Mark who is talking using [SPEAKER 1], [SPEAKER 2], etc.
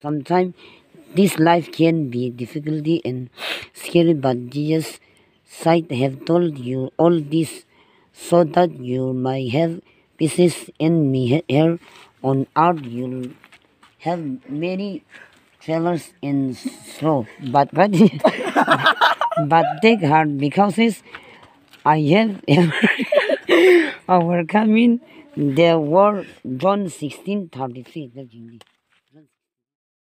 [SPEAKER 1] Sometimes this life can be difficult and scary, but Jesus said, have told you all this so that you may have peace in me here on earth. You'll have many travelers in slow, but but take heart because I have overcoming the world. John 16:33.